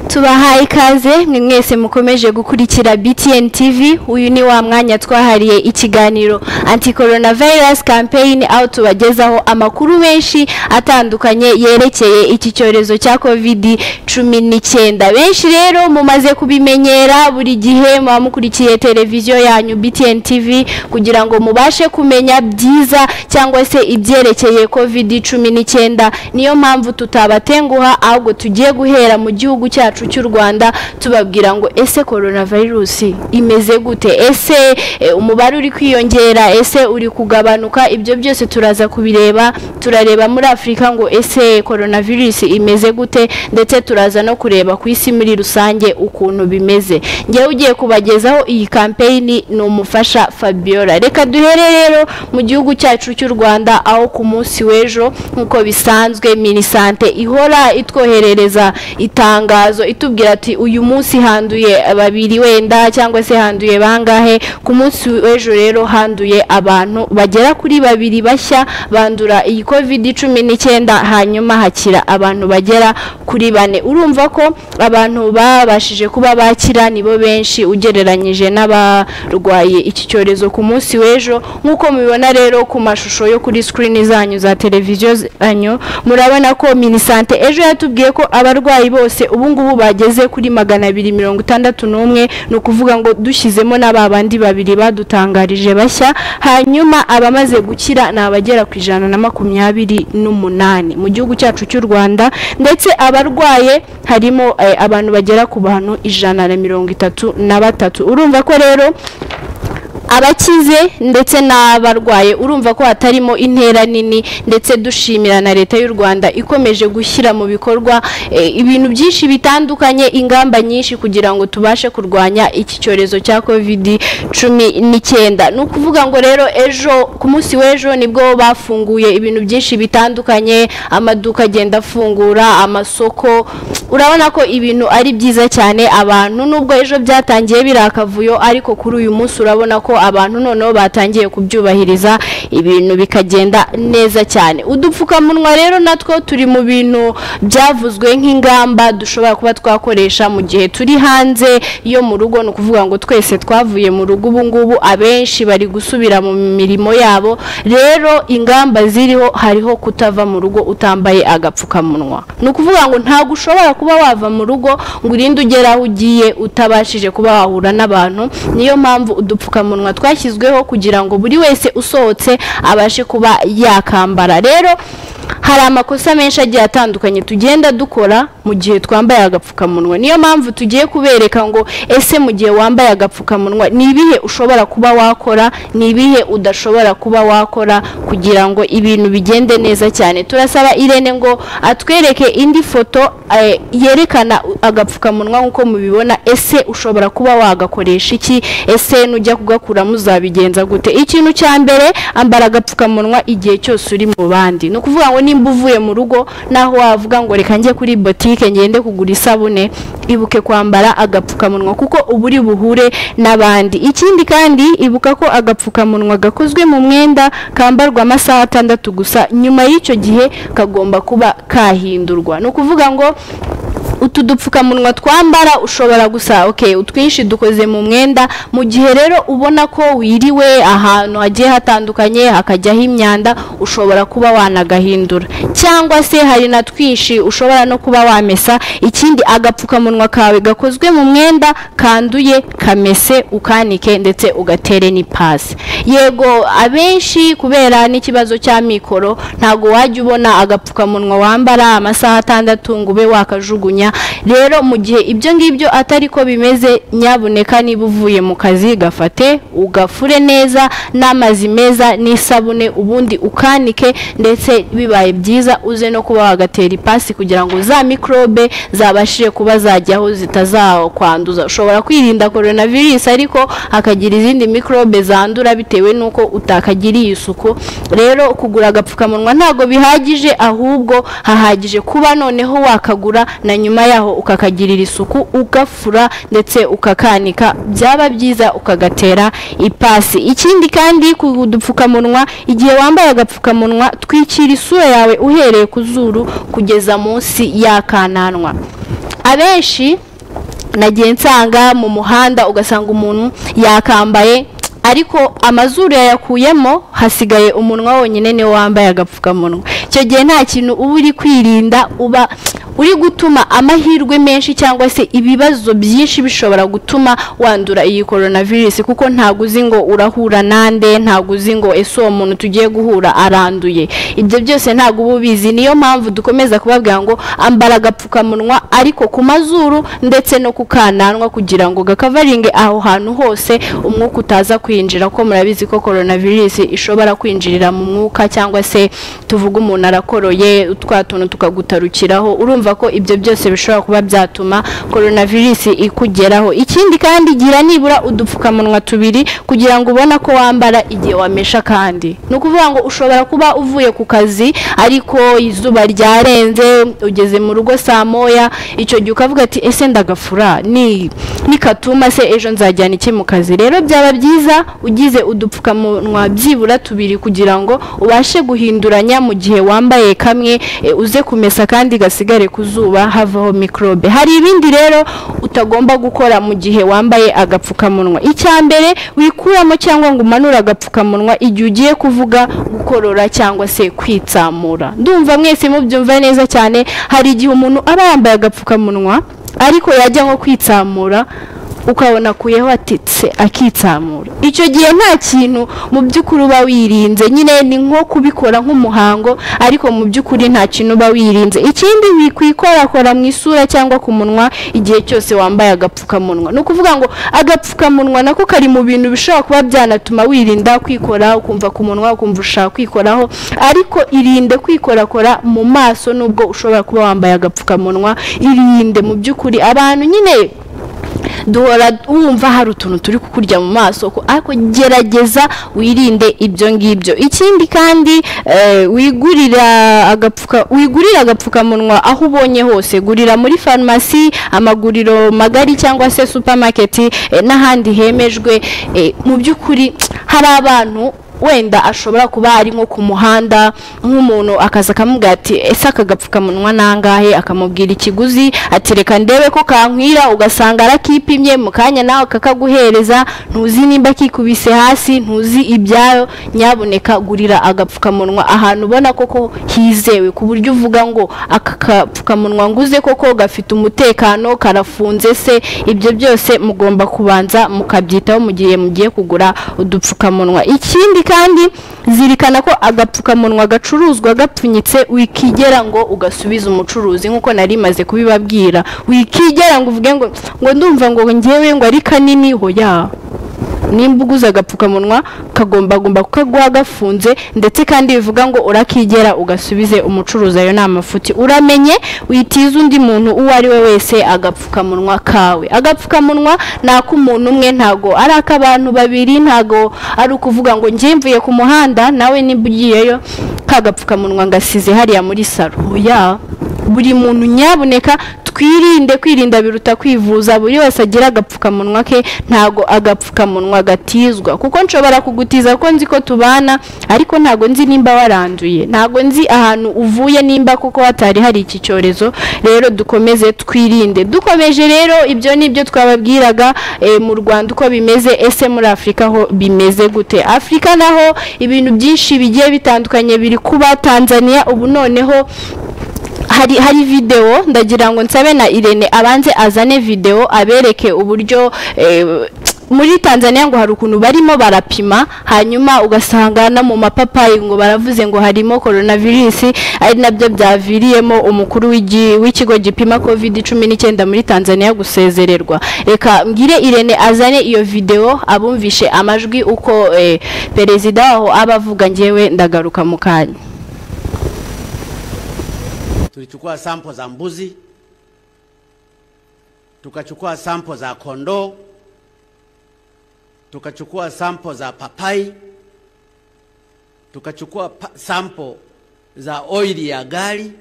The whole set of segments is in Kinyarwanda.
Tubahaye ikaze mwese mukomeje gukurikira BTN TV. Uyu ni wa mwanya twahariye ikiganiro anti coronavirus campaign, aho tubagezaho amakuru menshi atandukanye yerekeye iki cyorezo cya COVID-19. Benshi rero mumaze kubimenyera, buri gihe mukurikiye televiziyo yanyu BTN TV kugira ngo mubashe kumenya byiza cyangwa se ibyerekeye COVID-19. Niyo mpamvu tutabatenguha, ahubwo tugiye guhera mu gihugu cyacu cy'u Rwanda tubabwira ngo ese coronavirus imeze gute, ese umubare uri kwiyongera, ese uri kugabanuka. Ibyo byose turaza kubireba, turareba muri Afrika ngo ese coronavirus imeze gute, ndetse turaza no kureba ku isi muri rusange ukuntu bimeze. Ngiye ugiye kubagezaho iyi campaign ni umufasha Fabiola. Reka duhere rero mu gihugu cyacu cy'u Rwanda, aho ku munsi w'ejo nkuko bisanzwe Minisante ihora itwoherereza itangazo itubwira ati uyu munsi handuye babiri wenda cyangwa se handuye bangahe. Ku munsi w'ejo rero handuye abantu bagera kuri babiri bashya bandura iyi COVID-19, hanyuma hakira abantu bagera kuri 4. Urumva ko abantu babashije kuba bakira nibo benshi ugereranyije n'abarwaye iki cyorezo ku munsi w'ejo. Nkuko mubibona rero ku mashusho yo kuri screen zanyu za televiziyo zanyu, murabona ko Minisante ejo yatubwiye ko abarwayi bose ubu ngubu bageze kuri 261, no kuvuga ngo dushyizemo n'ababandi babiri badutangarije bashya. Hanyuma abamaze gukira nabagera ku 128 mu gihugu cyacu cy'u Rwanda, ndetse abarwaye harimo abantu bagera ku bantu 133. Urumva ko rero abakize ndetse n'abarwaye, urumva ko hatarimo intera nini, ndetse dushimira na leta y'u Rwanda ikomeje gushyira mu bikorwa ibintu byinshi bitandukanye, ingamba nyinshi kugira ngo tubashe kurwanya iki cyorezo cya COVID-19. No kuvuga ngo rero ejo ku munsi w'ejo nibwo bafunguye ibintu byinshi bitandukanye, amaduka agenda afungura, amasoko. Urabona ko ibintu ari byiza cyane. Abantu nubwo ejo byatangiye birakavuyo, ariko kuri uyu munsi urabona ko abantu noneho batangiye kubyubahiriza, ibintu bikagenda neza cyane. Udupfukamunwa rero natwo turi mu bintu byavuzwe nk'ingamba dushobora kuba twakoresha mu gihe turi hanze yo mu rugo. No kuvuga ngo twese twavuye mu rugo ubu ngubu, abenshi bari gusubira mu mirimo yabo. Rero ingamba ziriho, hariho kutava mu rugo utambaye agapfukamunwa. No kuvuga ngo ntago ushobora kuba wava mu rugo ngo urinde ugera aho ugiye utabashije kuba wahura n'abantu. Niyo mpamvu udupfukamunwa twashyizweho kugira ngo buri wese usohotse abashe kuba yakambara. Rero hari amakosa menshi agiye atandukanye tugenda dukora mu gihe twambaye agapfukamunwa. Niyo mpamvu tugiye kubereka ngo ese mu gihe wambaye agapfukamunwa ni ibihe ushobora kuba wakora, ni ibihe udashobora kuba wakora kugira ngo ibintu bigende neza cyane. Turasaba Irene ngo atwereke indi foto yerekana agapfukamunwa nkuko mubibona. Ese ushobora kuba wagakoresha iki? Ese nujya kugakura muzabigenza gute? Ikintu cya mbere, ambara agapfukamunwa igihe cyose uri mu bandi. No kuvuga ngo nimba uvuye mu rugo naho wavuga ngo reka njye kuri boutique ngende kugura isabune, ibuke kwambara agapfukamunwa kuko uburi buhure n'abandi. Ikindi kandi ibuka ko agapfukamunwa gakozwe mu mwenda kambarwa amasaha 6 gusa, nyuma y'icyo gihe kagomba kuba kahindurwa. No kuvuga ngo utu dupfukamunwa twambara ushobora gusa utwinshi dukoze mu mwenda. Mu gihe rero ubona ko wiriwe ahantu hagiye hatandukanye hakajyaho imyanda, ushobora kuba wanagahindura, cyangwa se hari na twinshi ushobora no kuba wamesa. Ikindi, agapfukamunwa kawe gakozwe mu mwenda kanduye kamese ukanike ndetse ugatere n'ipasi. Yego abenshi kubera n'ikibazo cya mikoro ntago wajya ubona agapfukamunwa wambara amasaha 6 ngo ube wakajugunya. Rero mu gihe ibyo ngibyo atari ko bimeze, nyabuneka niba uvuye mu kazi gafate ugafure neza n'amazi meza n'isabune, ubundi ukanike, ndetse bibaye byiza uze no kuba wagatera ipasi kugira ngo za microbe zabashije kuba zajyaho zitazakwanduza. Ushobora kwirinda coronavirus ariko hakagira izindi microbe zandura bitewe nuko utakagiriye isuku. Rero kugura agapfukamunwa ntago bihagije, ahubwo hahagije kuba noneho wakagura na nyuma yaho ukakagirira isuku, ugafura ndetse ukakanika, byaba byiza ukagatera ipasi. Ikindi kandi kudupfukamunwa, igihe wambaye agapfukamunwa twikira isura yawe uhereye ku zuru kugeza munsi y'akananwa. abenshi nagiye nsanga mu muhanda ugasanga umuntu yakambaye ariko amazuru yakuyemo hasigaye umunwa wonyine ne wambaye agapfukamunwa. Icyo gihe nta kintu uba uri kwirinda, uba uri gutuma amahirwe menshi cyangwa se ibibazo byinshi bishobora gutuma wandura iyi coronavirus, kuko ntago uzi ngo urahura nande, ntago uzi ngo ese uwo muntu tugiye guhura aranduye. Ibyo byose ntago uba ubizi, niyo mpamvu dukomeza kubabwira ngo ambara agapfukamunwa ariko ku mazuru ndetse no ku kananwa kugira ngo gakavaringe aho hantu hose umwuka utaza kwinjira, ko murabizi ko coronavirus ishobora kwinjirira mu mwuka, cyangwa se tuvuga umuntu arakoroye utwatuntu tukagutarukiraho. Urumva ko ibyo byose bishobora kuba byatuma coronavirus ikugeraho. Ikindi kandi gira nibura udupfukamunwa tubiri kugira ngo ubona ko wambara igihe wamesha. Kandi nukuvuga ngo ushobora kuba uvuye ku kazi ariko izuba ryarenze, ugeze mu rugo saa moya, icyo gihe ukavuga ati ese ndagafura ni katuma se ejo nzajyana iki mu kazi. Rero byaba byiza ugize udupfukamunwa byibura tubiri kugira ngo ubashe guhinduranya mu gihe wambaye kamwe, uze kumesa kandi gasigare kuzuba havaho microbe. Hari ibindi rero utagomba gukora mu gihe wambaye agapfukamunwa. Icyambere wikuramo cyangwa ngo umanura agapfukamunwa igihe ugiye kuvuga, gukorora cyangwa se kwitsamura. Ndumva mwese mubyumva neza cyane. Hari igihe umuntu aba yambaye agapfukamunwa ariko yajya nko kwitsamura ukabona kuyeho atitse akitsamura. Icyo gihe nta kintu mu by'ukuri uba wirinze, nyine ni nko kubikora nk'umuhango ariko mu by'ukuri nta kintu uba wirinze. Ikindi wikwikorakora mu isura cyangwa ku munwa igihe cyose wambaye agapfukamunwa. No kuvuga ngo agapfukamunwa nako kari mu bintu bishobora kuba byanatuma wirinda kwikora, ukumva ku munwa ukumva ushaka kwikoraho, ariko irinde kwikorakora mu maso nubwo ushobora kuba wambaye agapfukamunwa. Irinde mu by'ukuri, abantu nyine duhora wumva hari utuntu turi kukurya mu maso, ariko gerageza wirinde ibyo ngibyo. Ikindi kandi wigurira agapfukamunwa aho ubonye hose. Gurira muri farumasi, amaguriro magari cyangwa se supermarket n'ahandi hemejwe. Mu by'ukuri hari abantu wenda ashobora kuba ari nko ku muhanda, nk'umuntu akaza akamubwira ati ese akagapfukamunwa nangahe, akamubwira ikiguzi, ati reka ndebe ko kankwira, ugasanga arakipimye mu kanya nawe kakaguhereza, ntuzi nimba kikubise hasi, ntuzi ibyayo. Nyaboneka gurira agapfukamunwa ahantu ubona koko hizewe, ku buryo uvuga ngo aka gapfukamunwa nguze koko gafite umutekano, karafunze se. Ibyo byose mugomba kubanza mukabyitaho mu gihe mugiye kugura udupfukamunwa. Ikindi kandi zirikana ko agapfukamunwa gacuruzwa gapfunyitse, wikigera ngo ugasubiza umucuruzi nkuko nari maze kubibabwira. Wikigera ngo uvuge ngo ndumva ngo ngewe ngo ari kanini. Hoya, nimba uguze agapfukamunwa kagomba kukaguha gafunze, ndetse kandi bivuga ngo urakigera ugasubize umucuruzi. Ayo ni amafuti. Uramenye witiza undi muntu uwo ari we wese agapfukamunwa kawe. Agapfukamunwa ni ak'umuntu umwe, ntago ari ak'abantu babiri, ntago ari ukuvuga ngo ngiye mvuye ku muhanda nawe nimba ugiyeyo kagapfukamunwa ngasize hariya muri salo. Oya, buri muntu nyaboneka twirinde. Kwirinda biruta kwivuza. Buri wese agira agapfukamunwa ke, ntago agapfukamunwa gatizwa, kuko nshobora kugutiza ko nzi ko tubana ariko ntago nzi nimba waranduye, ntago nzi ahantu uvuye nimba kuko hatari hari iki cyorezo. Rero dukomeze twirinde. Dukomeje rero, ibyo nibyo twababwiraga mu Rwanda uko bimeze. Ese muri Afrika ho bimeze gute? Afrika naho ibintu byinshi bigiye bitandukanye biri kuba. Tanzania ubu noneho hari video, ndagira ngo nsabe na Irene abanze azane video abereke uburyo muri Tanzania ngo hari ukuntu barimo barapima, hanyuma ugasanga na mu mapapayi ngo baravuze ngo harimo coronavirus, ari nabyo byaviriyemo umukuru w'ikigo gipima COVID-19 muri Tanzania gusezererwa. Reka mbwire Irene azane iyo video abumvishe amajwi uko perezida waho abavuga. Ngewe ndagaruka mu kanya. Tulichukua sample za mbuzi, tukachukua sample za kondoo, tukachukua sample za papai, tukachukua sample za oili ya gari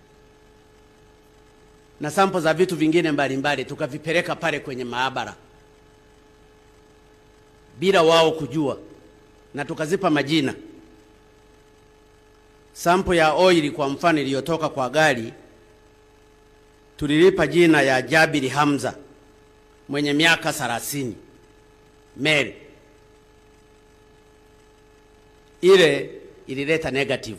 na sample za vitu vingine mbalimbali, tukavipeleka pale kwenye maabara bila wao kujua, na tukazipa majina. Sample ya oili kwa mfano iliyotoka kwa gari tulilipa jina ya Jabiri Hamza mwenye miaka 30 male. Ile ilileta negative.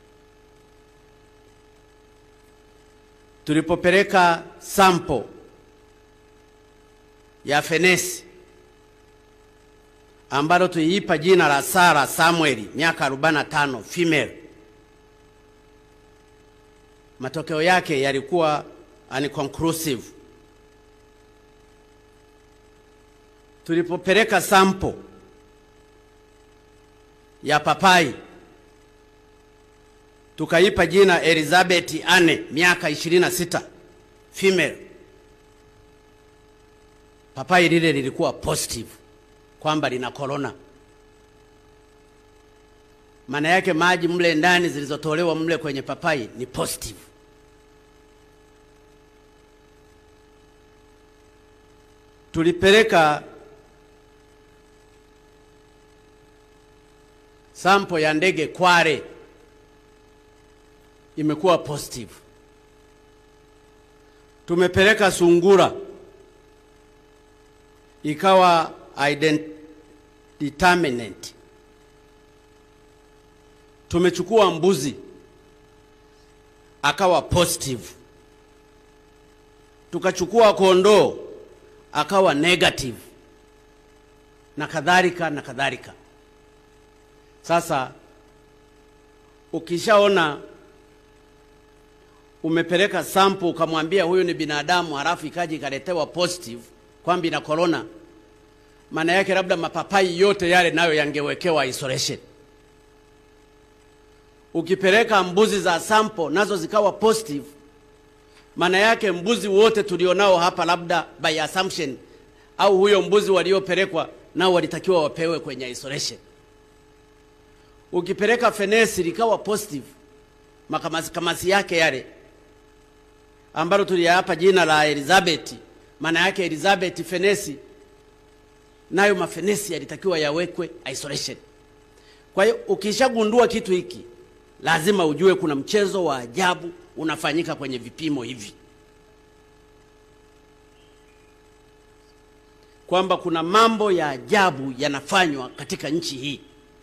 Tulipopeleka sample ya fenesi ambalo tuliipa jina la Sara Samuel miaka 45 female, matokeo yake yalikuwa unconclusive. Tulipopeleka sample ya papai tukaipa jina Elizabeth Anne miaka 26 female, papai lile lilikuwa positive kwamba lina corona. Maana yake maji mle ndani zilizotolewa mle kwenye papai ni positive. Tulipeleka sample ya ndege Kware, imekuwa positive. Tumepeleka sungura, ikawa determinant. Tumechukua mbuzi, akawa positive. Tukachukua kondoo, akawa negative, na kadhalika na kadhalika. Sasa ukishaona umepeleka sample ukamwambia huyu ni binadamu, halafu ikaji ikaletewa positive kwamba ina corona, maana yake labda mapapai yote yale nayo yangewekewa isolation. Ukipeleka mbuzi za sample nazo zikawa positive, maana yake mbuzi wote tulionao hapa labda by assumption au huyo mbuzi waliopelekwa nao walitakiwa wapewe kwenye isolation. Ukipeleka fenesi likawa positive, makamasi yake yale ambalo tuliyapa jina la Elizabeth, maana yake Elizabeth fenesi nayo mafenesi yalitakiwa yawekwe isolation. Kwa hiyo ukishagundua kitu hiki lazima ujue kuna mchezo wa ajabu unafanyika kwenye vipimo hivi, kwamba kuna mambo ya ajabu yanafanywa katika nchi hii.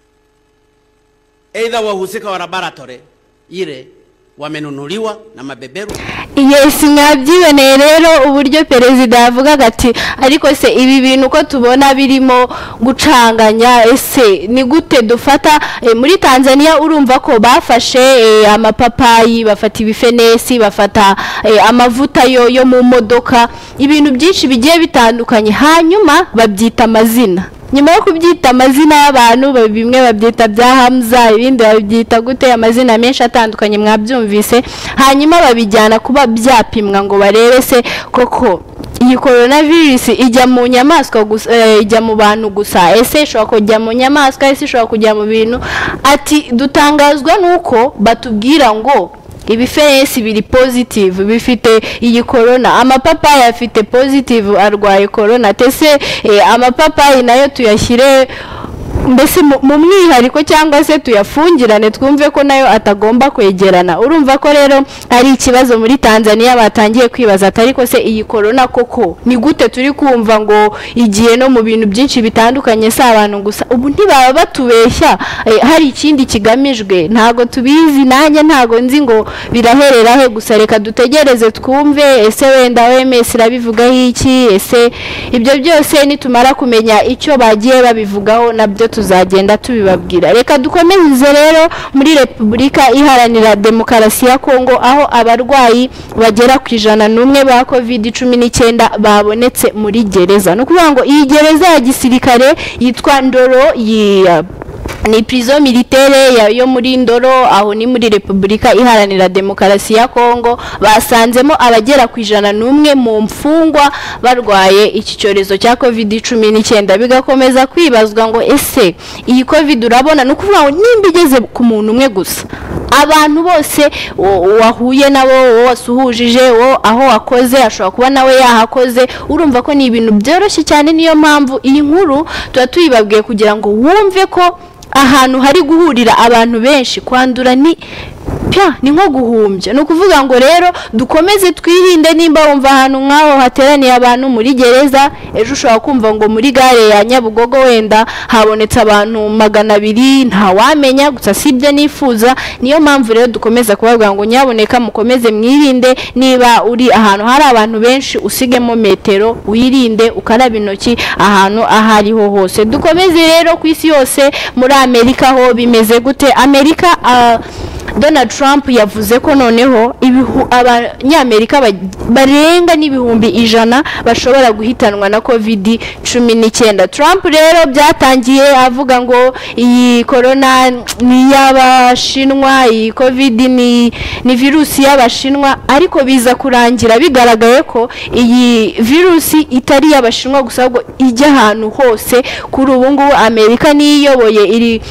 Either wahusika wa laboratory ile wamenunuliwa na mabeberu. Yes, mwabyiboneye rero uburyo perezida yavugaga ati ariko se ibi bintu ko tubona birimo gucanganya, ese ni gute dufata muri Tanzania urumva ko bafashe amapapayi, bafata ibifenesi, bafata amavuta yo mu modoka, ibintu byinshi bigiye bitandukanye, hanyuma babyita amazina. Nyuma yo kubyita amazina y'abantu, bimwe babyita bya Hamza, ibindi babyita gute amazina menshi atandukanye mwabyumvise, hanyuma babijyana kuba byapimwa ngo barebe se koko iyi coronavirus ijya mu nyamaswa gusa, ijya mu bantu gusa, ese ishobora kujya mu nyamaswa, ese ishobora kujya mu bintu. Ati dutangazwa nuko batubwira ngo ibifenesi biri positive bifite iyi corona, amapapayi afite positive arwaye corona, tese amapapayi nayo tuyashyire mbese mu mwihariko cyangwa se tuyafungirane twumve ko nayo atagomba kwegerana. Urumva ko rero ari ikibazo muri Tanzania batangiye kwibaza atari ko se iyi corona koko ni gute turi kumva ngo igiye no mu bintu byinshi bitandukanye sa abantu gusa. Ubu ntibaba batubeshya hari ikindi kigamijwe, ntago tubizi, nanjye ntago nzi ngo biraherera he, gusa reka dutegereze twumve ese wenda OMS irabivugaho iki, ese ibyo byose nitumara kumenya icyo bagiye babivugaho nabyo tuzagenda tubibabwira. Reka dukomeze rero muri Repubulika Iharanira Demokarasi ya Kongo, aho abarwayi bagera ku 101 ba COVID-19 babonetse muri gereza. No kuvuga ngo iyi gereza ya gisirikare yitwa Ndoro, ni prison militaire yo muri Ndoro, aho ni muri Repubulika Iharanira Demokarasi ya Kongo. Basanzemo abagera ku 101 mu mfungwa barwaye iki cyorezo cya COVID-19. Bigakomeza kwibazwa ngo ese iyi COVID urabona no kuvuga ngo nimba igeze ku muntu umwe gusa, abantu bose wahuye nabo, wasuhujije, aho wakoze ashobora kuba nawe yahakoze. Urumva ko ni ibintu byoroshye cyane, niyo mpamvu iyi nkuru tuba tuyibabwiye kugira ngo wumve ko ahantu hari guhurira abantu benshi kwandura ni ni nko guhumbya. Ni ukuvuga ngo rero dukomeze twirinde, nimba wumva ahantu nk'aho hateraniye abantu muri gereza, ejo ushobora kumva ngo muri gare ya Nyabugogo wenda habonetse abantu 200, ntawamenya, gusa sibyo nifuza. Niyo mpamvu rero dukomeza kubavuga ngo nyaboneka mukomeze mwirinde, niba uri ahantu hari abantu benshi usigemo metero, wirinde, ukaraba intoki ahantu ahariho hose. Dukomeze rero ku isi yose. Muri Amerika ho bimeze gute? Amerika Donald Trump yavuze ko noneho abanyamerika barenga n'ibihumbi 100 bashobora guhitanwa na COVID-19. Trump rero byatangiye avuga ngo iyi corona ni y'abashinwa, iyi COVID ni virusi y'abashinwa, ariko biza kurangira bigaragaye ko iyi virusi itari y'abashinwa gusa, ahubwo ijya ahantu hose. Kuri ubu ngubu Amerika niyoboye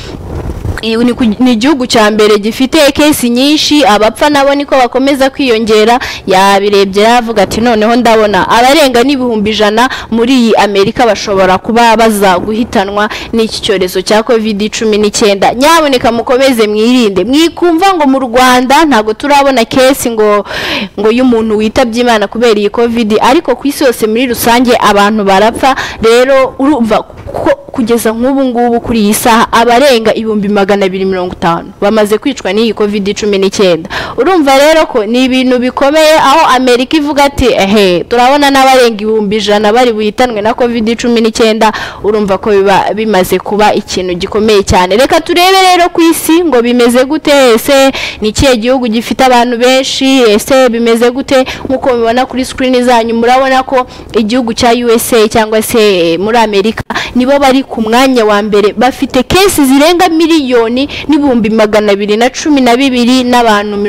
ni igihugu cya mbere gifite kesi nyinshi, abapfa nabo niko bakomeza kwiyongera. Yabirebye yavuga ati noneho ndabona abarenga n'ibihumbi 100 muri iyi Amerika bashobora kuba baza guhitanwa n'iki cyorezo cya COVID-19. Nyaboneka mukomeze mwirinde. Mwikumva ngo mu Rwanda ntago turabona kesi ngo y'umuntu witabye Imana kubera iyi COVID, ariko ku isi yose muri rusange abantu barapfa. Rero urumva kugeza nk'ubu ngubu kuri iyi saha abarenga 250 bamaze kwicwa n'iyi COVID-19. Urumva rero ko ni ibintu bikomeye, aho Amerika ivuga ati turabona n'abarenga 100 bari buhitanwe na COVID-19. Urumva ko bimaze kuba ikintu gikomeye cyane. Reka turebe rero ku isi ngo bimeze gute, ese ni kiye gihugu gifite abantu benshi, ese bimeze gute? Nkuko mubibona kuri screen zanyu murabona ko igihugu cya USA cyangwa se muri Amerika nibo bari ku mwanya wa mbere, bafite kesi zirenga miliyoni n'ibihumbi 212 n'abantu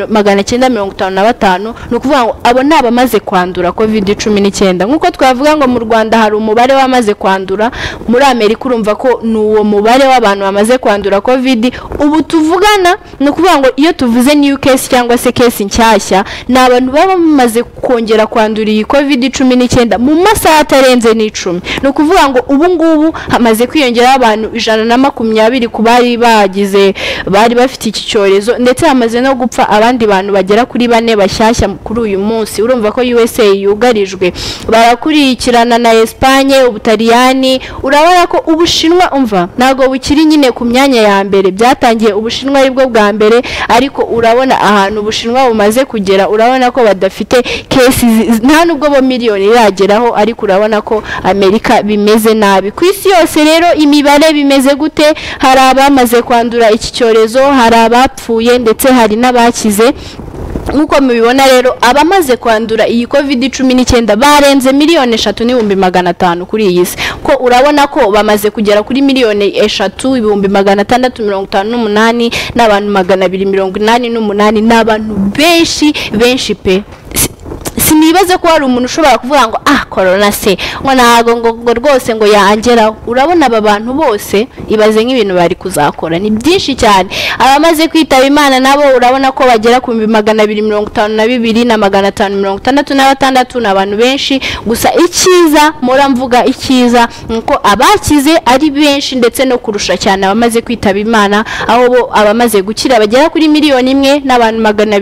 955. Ni ukuvuga ngo abo ni abamaze kwandura COVID-19. Nkuko twavuga ngo mu Rwanda hari umubare wamaze kwandura, muri Amerika urumva ko ni uwo mubare w'abantu bamaze kwandura COVID. Ubu tuvugana ni ukuvuga ngo iyo tuvuze new case cyangwa se case nshyashya, ni abantu baba bamaze kongera kwandura iyi COVID-19 mu masaha atarenze n'10. Ni ukuvuga ngo ubu ngubu hamaze kwiyongera abantu 120 ku bari bafite iki cyorezo, ndetse hamaze no gupfa abandi bantu bagera kuri 4 bashyashya kuri uyu munsi. Urumva ko USA yugarijwe. Barakurikirana na Espagne, Ubutaliyani. Urabona ko Ubushinwa umva ntago bukiri nyine ku myanya ya mbere. Byatangiye Ubushinwa aribwo bwa mbere, ariko urabona ahantu Ubushinwa bumaze kugera, urabona ko badafite cases, nta nubwo bo miliyoni irageraho, ariko urabona ko Amerika bimeze nabi. Ku isi yose rero imibare bimeze gute? Hari abamaze kwandura iki cyorezo, hari abapfuye, ndetse hari n'abakize. Nkuko mubibona rero abamaze kwandura iyi COVID-19 barenze 3,500,000 kuri iyi si. Ko urabona ko bamaze kugera kuri 3,658,058 n'abantu 288 n'abantu benshi pe. Sinibaze ko hari umuntu ushobora kuvuga ngo corona se ngo nago ngo rwose ngo yangeraho. Urabona aba bantu bose ibaze nk'ibintu bari kuzakora ni byinshi cyane. Abamaze kwitaba Imana nabo urabona ko bagera ku 252,566 n'abantu benshi. Gusa icyiza mvuga icyiza nuko abakize ari benshi, ndetse no kurusha cyane abamaze kwitaba Imana, aho bo abamaze gukira bagera kuri 1,000,000 n'abantu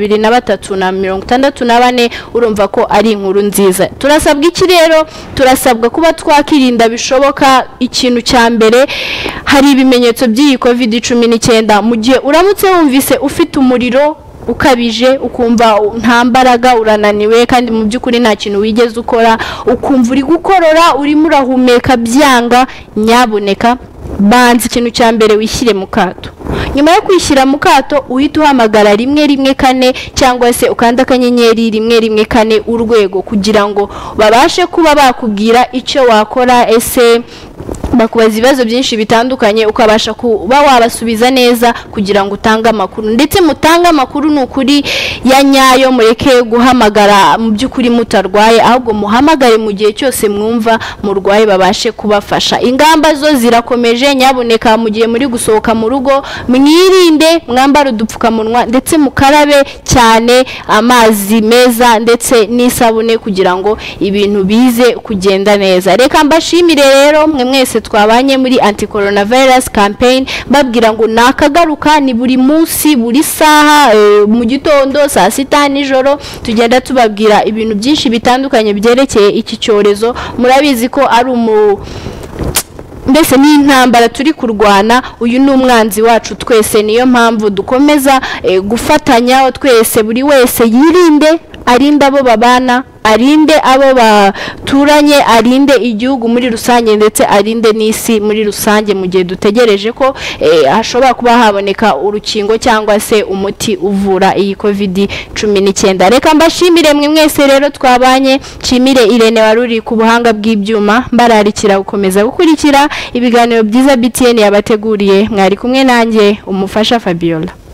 264. Urumva ko ari inkuru nziza. Turasabwa iki rero? Turasabwa kuba twakirinda bishoboka. Ikintu cya mbere, hari ibimenyetso by'iyi COVID-19. Mu gihe uramutse wumvise ufite umuriro ukabije, ukumva nta mbaraga, urananiwe, kandi mu by'ukuri nta kintu wigeze ukora, ukumva uri gukorora, urimo urahumeka byanga, nyaboneka banza ikintu cya mbere wishyire mu kato. Nyuma yo kwishyira mu kato uhita uhamagara 114 cyangwa se ukanda akanyenyeri 114 urwego, kugira ngo babashe kuba bakubwira icyo wakora. Ese bakubaza ibibazo byinshi bitandukanye, ukabasha kuba wabasubiza neza kugira ngo utange amakuru, ndetse mutanga amakuru n'ukuri ya nyayo. Mureke guhamagara mu by'ukuri mutarwaye, ahubwo muhamagare mu gihe cyose mwumva murwaye babashe kubafasha. Ingamba zo zirakomeje. Nyaboneka mu gihe muri gusohoka mu rugo mwirinde, mwambara udupfukamunwa, ndetse mukarabe cyane amazi meza ndetse n'isabune kugira ngo ibintu bize kugenda neza. Reka mbashimire rero mwe mwese mwese twabanye muri anti coronavirus campaign babwira ngo nakagaruka ni buri munsi buri saha mu gitondo saa sita nijoro tugenda tubabwira ibintu byinshi bitandukanye byerekeye iki cyorezo. Murabizi ko ari mbese ni intambara turi kurwana, uyu ni umwanzi wacu twese, niyo mpamvu dukomeza gufatanya twese, buri wese yirinde, arinde abo babana, arinde abo baturanye, arinde igihugu muri rusange ndetse arinde n'isi muri rusange, mu gihe dutegereje ko hashobora kuba haboneka urukingo cyangwa se umuti uvura iyi COVID-19. Reka mbashimire mwe mwese rero twabanye, nshimire Irene waruri ku buhanga bw'ibyuma, mbararikira gukomeza gukurikira ibiganiro byiza BTN yabateguriye. Mwari kumwe nanjye umufasha Fabiola.